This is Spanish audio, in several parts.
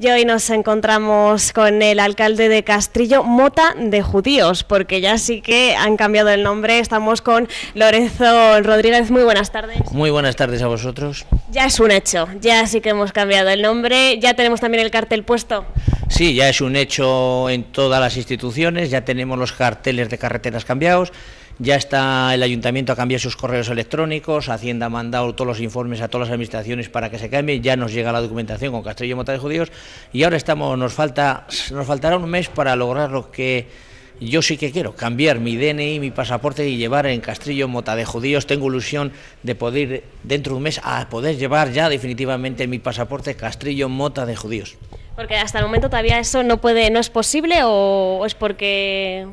Y hoy nos encontramos con el alcalde de Castrillo, Mota de Judíos, porque ya sí que han cambiado el nombre. Estamos con Lorenzo Rodríguez. Muy buenas tardes. Muy buenas tardes a vosotros. Ya es un hecho, ya sí que hemos cambiado el nombre. Ya tenemos también el cartel puesto. Sí, ya es un hecho en todas las instituciones, ya tenemos los carteles de carreteras cambiados. Ya está el ayuntamiento a cambiar sus correos electrónicos, Hacienda ha mandado todos los informes a todas las administraciones para que se cambie, ya nos llega la documentación con Castrillo Mota de Judíos y ahora nos faltará un mes para lograr lo que yo sí que quiero, cambiar mi DNI, mi pasaporte y llevar en Castrillo Mota de Judíos. Tengo ilusión de poder dentro de un mes a poder llevar ya definitivamente mi pasaporte Castrillo Mota de Judíos. Porque hasta el momento todavía eso no es posible, o es porque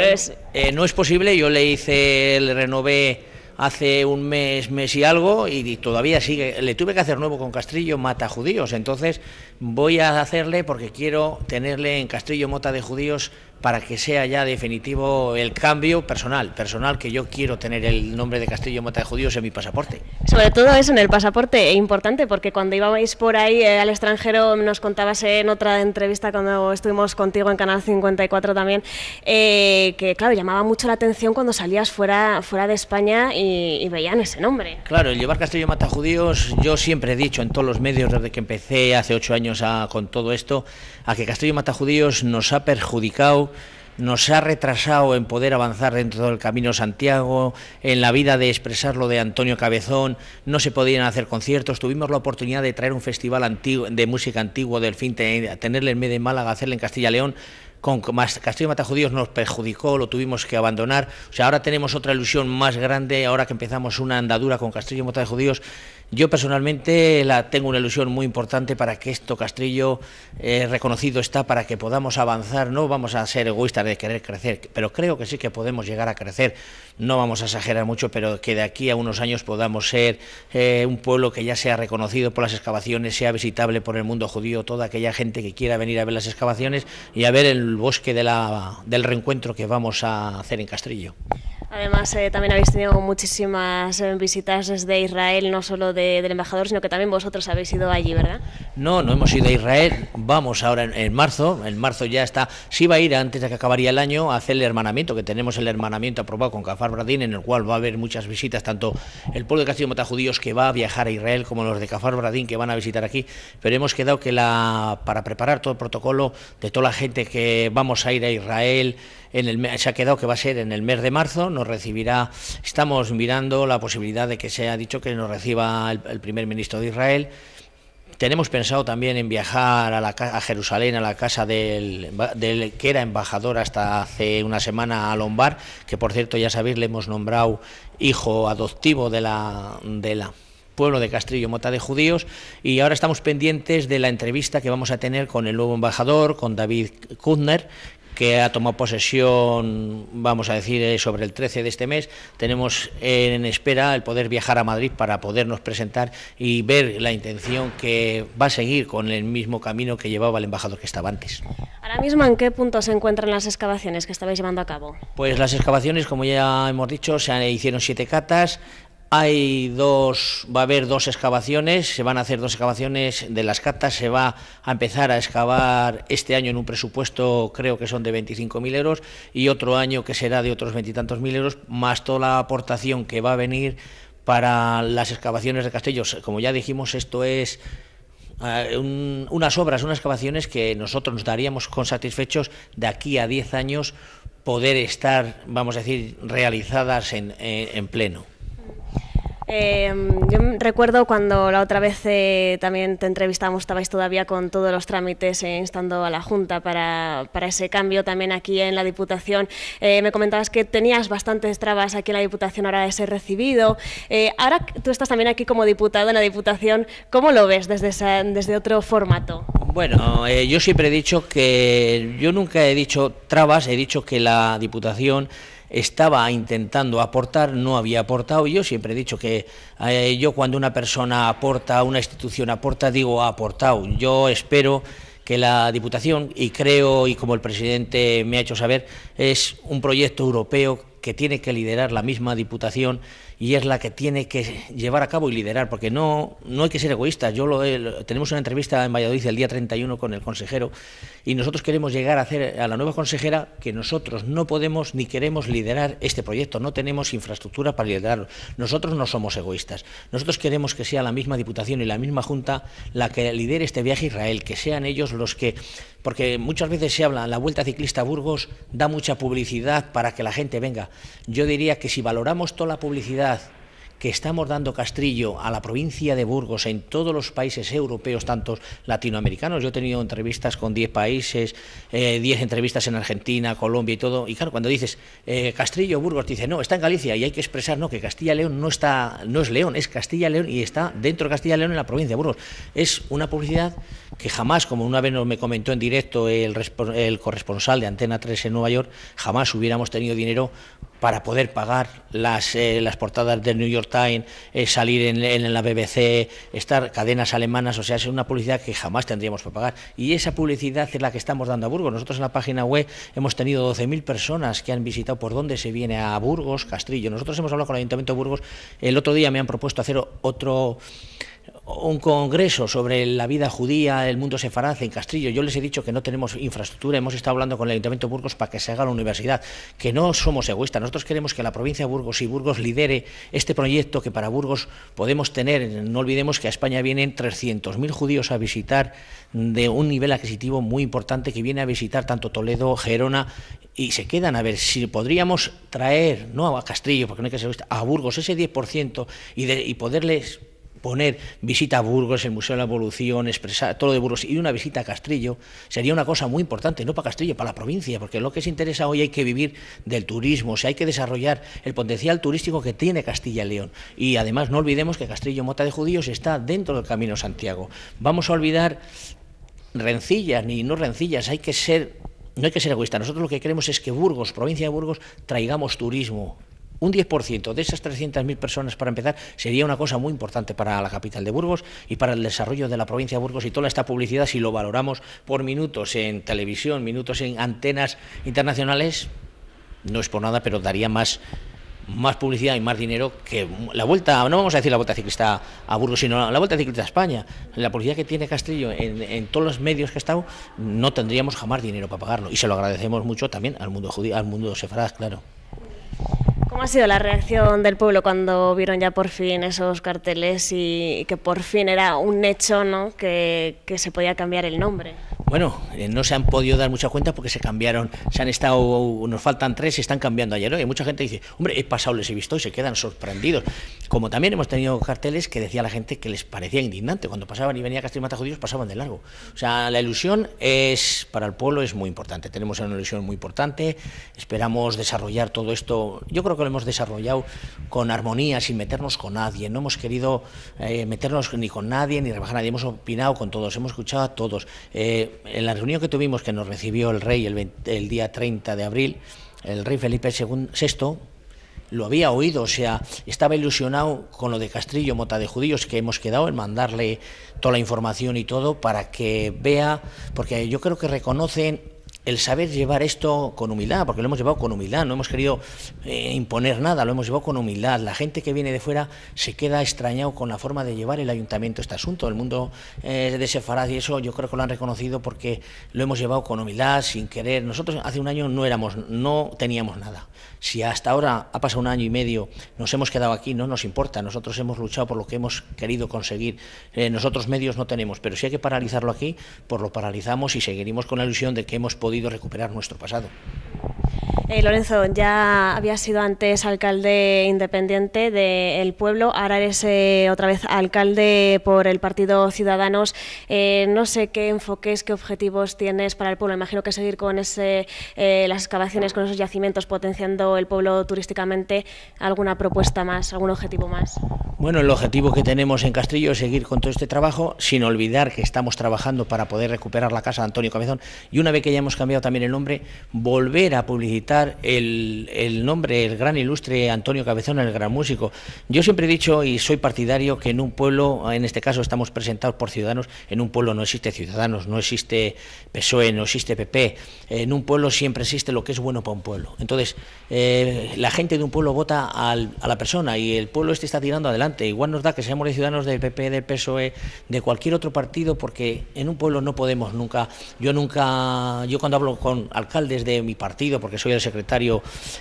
no es posible. Yo le renové hace un mes y algo y todavía sigue. Le tuve que hacer nuevo con Castrillo Mota Judíos, entonces voy a hacerle porque quiero tenerle en Castrillo Mota de Judíos para que sea ya definitivo el cambio personal que yo quiero tener el nombre de Castrillo Mota de Judíos en mi pasaporte. Sobre todo eso en el pasaporte, es importante, porque cuando íbamos por ahí al extranjero, nos contabas en otra entrevista cuando estuvimos contigo en Canal 54 también, que claro, llamaba mucho la atención cuando salías fuera de España y veían ese nombre. Claro, el llevar Castrillo Mota Judíos, yo siempre he dicho en todos los medios desde que empecé hace 8 años con todo esto, a que Castrillo Mota Judíos nos ha perjudicado, nos ha retrasado en poder avanzar dentro del Camino Santiago, en la vida de expresar lo de Antonio Cabezón. No se podían hacer conciertos, tuvimos la oportunidad de traer un festival antiguo, de música antiguo del fin, tenerle en medio de Málaga, hacerle en Castilla y León. Con Castrillo Mota Judíos nos perjudicó, lo tuvimos que abandonar. O sea, ahora tenemos otra ilusión más grande, ahora que empezamos una andadura con Castrillo Mota de Judíos. Yo personalmente tengo una ilusión muy importante para que esto, Castrillo, reconocido está, para que podamos avanzar. No vamos a ser egoístas de querer crecer, pero creo que sí que podemos llegar a crecer. No vamos a exagerar mucho, pero que de aquí a unos años podamos ser un pueblo que ya sea reconocido por las excavaciones, sea visitable por el mundo judío, toda aquella gente que quiera venir a ver las excavaciones y a ver el bosque del reencuentro que vamos a hacer en Castrillo. Además, también habéis tenido muchísimas visitas desde Israel, no solo del embajador, sino que también vosotros habéis ido allí, ¿verdad? No hemos ido a Israel, vamos ahora en marzo ya está, sí va a ir antes de que acabaría el año a hacer el hermanamiento, que tenemos el hermanamiento aprobado con Kfar Bradin, en el cual va a haber muchas visitas, tanto el pueblo de Castrillo Mota Judíos que va a viajar a Israel, como los de Kfar Bradin que van a visitar aquí, pero hemos quedado que para preparar todo el protocolo de toda la gente que vamos a ir a Israel, se ha quedado que va a ser en el mes de marzo, nos recibirá, estamos mirando la posibilidad de que se ha dicho que nos reciba el primer ministro de Israel. Tenemos pensado también en viajar a Jerusalén, a la casa del que era embajador hasta hace una semana, a Lombard, que por cierto ya sabéis le hemos nombrado hijo adoptivo de la pueblo de Castrillo Mota de Judíos, y ahora estamos pendientes de la entrevista que vamos a tener con el nuevo embajador, con David Kuttner, que ha tomado posesión, vamos a decir, sobre el 13 de este mes. Tenemos en espera el poder viajar a Madrid para podernos presentar y ver la intención que va a seguir con el mismo camino que llevaba el embajador que estaba antes. Ahora mismo, ¿en qué punto se encuentran las excavaciones que estabais llevando a cabo? Pues las excavaciones, como ya hemos dicho, se hicieron 7 catas. Va a haber 2 excavaciones, se van a hacer 2 excavaciones de las catas, se va a empezar a excavar este año en un presupuesto, creo que son de 25.000 euros, y otro año que será de otros 20 y tantos mil euros, más toda la aportación que va a venir para las excavaciones de Castrillo. Como ya dijimos, esto es unas obras, unas excavaciones que nosotros nos daríamos con satisfechos de aquí a 10 años poder estar, vamos a decir, realizadas en pleno. Yo recuerdo cuando la otra vez también te entrevistamos, estabais todavía con todos los trámites instando a la Junta para ese cambio también aquí en la Diputación. Me comentabas que tenías bastantes trabas aquí en la Diputación ahora de ser recibido. Ahora tú estás también aquí como diputado en la Diputación, ¿cómo lo ves desde otro formato? Bueno, yo siempre he dicho que, yo nunca he dicho trabas, he dicho que la Diputación estaba intentando aportar, no había aportado. Yo siempre he dicho que yo cuando una persona aporta, una institución aporta, digo ha aportado. Yo espero que la Diputación, y creo, y como el presidente me ha hecho saber, es un proyecto europeo que tiene que liderar la misma Diputación y es la que tiene que llevar a cabo y liderar, porque no hay que ser egoístas. Tenemos una entrevista en Valladolid el día 31 con el consejero y nosotros queremos llegar a hacer a la nueva consejera que nosotros no podemos ni queremos liderar este proyecto, no tenemos infraestructura para liderarlo. Nosotros no somos egoístas. Nosotros queremos que sea la misma Diputación y la misma Junta la que lidere este viaje a Israel, que sean ellos los que... Porque muchas veces se habla, la Vuelta Ciclista a Burgos da mucha publicidad para que la gente venga. Yo diría que si valoramos toda la publicidad que estamos dando Castrillo a la provincia de Burgos en todos los países europeos, tantos latinoamericanos, yo he tenido entrevistas con 10 países, 10 entrevistas en Argentina, Colombia y todo, y claro, cuando dices Castrillo, Burgos, te dice, no, está en Galicia, y hay que expresar, no, que Castilla y León no es León, es Castilla y León, y está dentro de Castilla y León en la provincia de Burgos. Es una publicidad que jamás, como una vez me comentó en directo el corresponsal de Antena 3 en Nueva York, jamás hubiéramos tenido dinero para poder pagar las portadas del New York Times, salir en la BBC, estar cadenas alemanas, o sea, es una publicidad que jamás tendríamos que pagar. Y esa publicidad es la que estamos dando a Burgos. Nosotros en la página web hemos tenido 12.000 personas que han visitado por dónde se viene a Burgos, Castrillo. Nosotros hemos hablado con el Ayuntamiento de Burgos. El otro día me han propuesto hacer un congreso sobre la vida judía, el mundo sefaraz en Castrillo. Yo les he dicho que no tenemos infraestructura, hemos estado hablando con el Ayuntamiento de Burgos para que se haga la universidad, que no somos egoístas. Nosotros queremos que la provincia de Burgos y Burgos lidere este proyecto, que para Burgos podemos tener, no olvidemos que a España vienen 300.000 judíos a visitar, de un nivel adquisitivo muy importante, que viene a visitar tanto Toledo, Gerona, y se quedan a ver si podríamos traer, no a Castrillo, porque no hay que ser egoísta, a Burgos ese 10% y poderles poner visita a Burgos, el Museo de la Evolución, expresar todo de Burgos y una visita a Castrillo, sería una cosa muy importante, no para Castrillo, para la provincia, porque lo que se interesa hoy hay que vivir del turismo, o sea, hay que desarrollar el potencial turístico que tiene Castilla y León. Y además no olvidemos que Castrillo Mota de Judíos está dentro del Camino de Santiago. Vamos a olvidar rencillas, ni no rencillas, no hay que ser egoístas. Nosotros lo que queremos es que Burgos, provincia de Burgos, traigamos turismo. Un 10% de esas 300.000 personas, para empezar, sería una cosa muy importante para la capital de Burgos y para el desarrollo de la provincia de Burgos. Y toda esta publicidad, si lo valoramos por minutos en televisión, minutos en antenas internacionales, no es por nada, pero daría más publicidad y más dinero que la vuelta, no vamos a decir la Vuelta Ciclista a Burgos, sino la Vuelta Ciclista a España. La publicidad que tiene Castrillo en todos los medios que ha estado, no tendríamos jamás dinero para pagarlo. Y se lo agradecemos mucho también al mundo judío, al mundo sefaraz, claro. ¿Cómo ha sido la reacción del pueblo cuando vieron ya por fin esos carteles y que por fin era un hecho, ¿no?, que se podía cambiar el nombre? Bueno, no se han podido dar mucha cuenta porque nos faltan 3, se están cambiando ayer, ¿no? Y mucha gente dice, hombre, he pasado, les he visto y se quedan sorprendidos. Como también hemos tenido carteles que decía la gente que les parecía indignante. Cuando pasaban y venía Castrillo Mata Judíos, pasaban de largo. O sea, la ilusión para el pueblo es muy importante. Tenemos una ilusión muy importante, esperamos desarrollar todo esto. Yo creo que lo hemos desarrollado con armonía, sin meternos con nadie. No hemos querido meternos ni con nadie, ni rebajar a nadie. Hemos opinado con todos, hemos escuchado a todos. En la reunión que tuvimos, que nos recibió el rey el día 30 de abril, el rey Felipe VI lo había oído, o sea, estaba ilusionado con lo de Castrillo Mota de Judíos, que hemos quedado en mandarle toda la información y todo para que vea, porque yo creo que reconocen el saber llevar esto con humildad, porque lo hemos llevado con humildad, no hemos querido imponer nada, lo hemos llevado con humildad. La gente que viene de fuera se queda extrañado con la forma de llevar el ayuntamiento este asunto. El mundo de sefaraz y eso yo creo que lo han reconocido porque lo hemos llevado con humildad, sin querer. Nosotros hace un año no teníamos nada. Si hasta ahora ha pasado un año y medio, nos hemos quedado aquí, no nos importa. Nosotros hemos luchado por lo que hemos querido conseguir. Nosotros medios no tenemos, pero si hay que paralizarlo aquí, pues lo paralizamos y seguiremos con la ilusión de que hemos podido recuperar nuestro pasado. Lorenzo, ya habías sido antes alcalde independiente del pueblo, ahora eres otra vez alcalde por el Partido Ciudadanos. No sé qué enfoques, qué objetivos tienes para el pueblo. Imagino que seguir con las excavaciones, con esos yacimientos, potenciando el pueblo turísticamente. ¿Alguna propuesta más, algún objetivo más? Bueno, el objetivo que tenemos en Castrillo es seguir con todo este trabajo, sin olvidar que estamos trabajando para poder recuperar la casa de Antonio Cabezón y una vez que ya hemos cambiado también el nombre, volver a publicitar recordar el nombre, el gran ilustre Antonio Cabezón, el gran músico. Yo siempre he dicho y soy partidario que en un pueblo, en este caso estamos presentados por Ciudadanos, en un pueblo no existe Ciudadanos, no existe PSOE, no existe PP, en un pueblo siempre existe lo que es bueno para un pueblo. Entonces, la gente de un pueblo vota a la persona y el pueblo está tirando adelante. Igual nos da que seamos de Ciudadanos, del PP, del PSOE, de cualquier otro partido, porque en un pueblo no podemos nunca, yo cuando hablo con alcaldes de mi partido, porque soy el secretario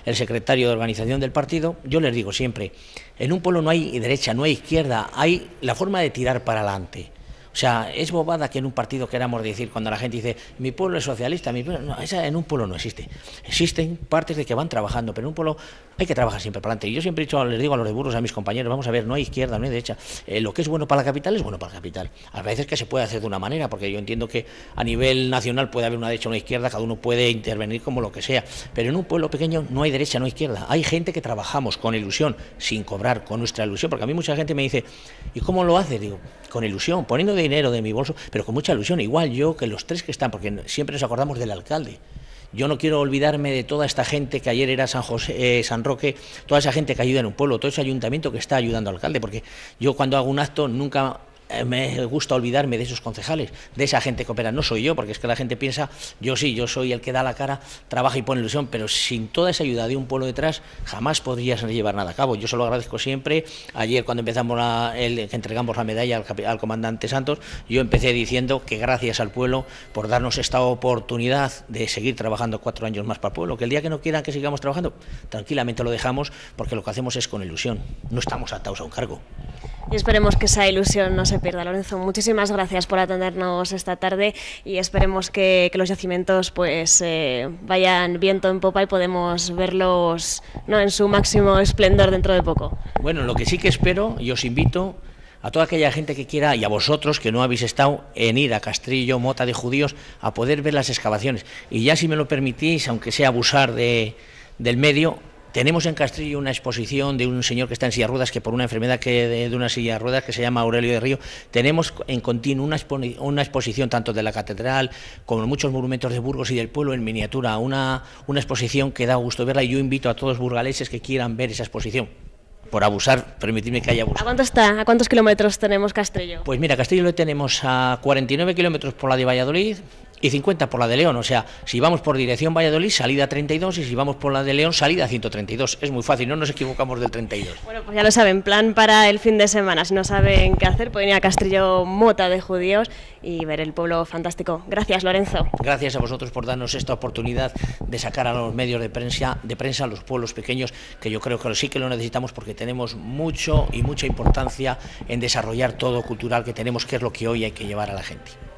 de organización del partido, yo les digo siempre, en un pueblo no hay derecha, no hay izquierda, hay la forma de tirar para adelante. O sea, es bobada que en un partido queramos decir, cuando la gente dice, mi pueblo es socialista, mi pueblo... No, esa en un pueblo no existe. Existen partes de que van trabajando, pero en un pueblo hay que trabajar siempre para adelante. Y yo siempre he dicho, les digo a los de Burgos, a mis compañeros, vamos a ver, no hay izquierda, no hay derecha. Lo que es bueno para la capital es bueno para la capital. A veces que se puede hacer de una manera, porque yo entiendo que a nivel nacional puede haber una derecha o una izquierda, cada uno puede intervenir como lo que sea. Pero en un pueblo pequeño no hay derecha, no hay izquierda. Hay gente que trabajamos con ilusión, sin cobrar, con nuestra ilusión. Porque a mí mucha gente me dice, ¿y cómo lo hace? Digo, con ilusión, poniendo dinero de mi bolso, pero con mucha ilusión, igual yo que los tres que están, porque siempre nos acordamos del alcalde. Yo no quiero olvidarme de toda esta gente que ayer era San José, San Roque, toda esa gente que ayuda en un pueblo, todo ese ayuntamiento que está ayudando al alcalde, porque yo cuando hago un acto nunca me gusta olvidarme de esos concejales, de esa gente que opera. No soy yo, porque es que la gente piensa, yo sí, yo soy el que da la cara, trabaja y pone ilusión, pero sin toda esa ayuda de un pueblo detrás, jamás podrías llevar nada a cabo. Yo se lo agradezco siempre. Ayer cuando empezamos que entregamos la medalla al comandante Santos, yo empecé diciendo que gracias al pueblo por darnos esta oportunidad de seguir trabajando 4 años más para el pueblo, que el día que no quieran que sigamos trabajando, tranquilamente lo dejamos, porque lo que hacemos es con ilusión, no estamos atados a un cargo. Y esperemos que esa ilusión no se pierda. Lorenzo, muchísimas gracias por atendernos esta tarde y esperemos que los yacimientos pues vayan viento en popa y podemos verlos, ¿no?, en su máximo esplendor dentro de poco. Bueno, lo que sí que espero, y os invito a toda aquella gente que quiera, y a vosotros que no habéis estado, en ir a Castrillo, Mota de Judíos, a poder ver las excavaciones. Y ya, si me lo permitís, aunque sea abusar del medio, tenemos en Castrillo una exposición de un señor que está en silla de ruedas, que por una enfermedad de una silla de ruedas, que se llama Aurelio de Río. Tenemos en continuo una exposición tanto de la catedral como muchos monumentos de Burgos y del pueblo en miniatura, una exposición que da gusto verla, y yo invito a todos los burgaleses que quieran ver esa exposición. Por abusar, permitidme que haya abusado. ¿A cuánto está? ¿A cuántos kilómetros tenemos Castrillo? Pues mira, Castrillo lo tenemos a 49 kilómetros por la de Valladolid y 50 por la de León. O sea, si vamos por dirección Valladolid, salida 32, y si vamos por la de León, salida 132. Es muy fácil, no nos equivocamos del 32. Bueno, pues ya lo saben, plan para el fin de semana. Si no saben qué hacer, pueden ir a Castrillo, Mota de Judíos, y ver el pueblo fantástico. Gracias, Lorenzo. Gracias a vosotros por darnos esta oportunidad de sacar a los medios de prensa a los pueblos pequeños, que yo creo que sí que lo necesitamos, porque tenemos mucha importancia en desarrollar todo cultural que tenemos, que es lo que hoy hay que llevar a la gente.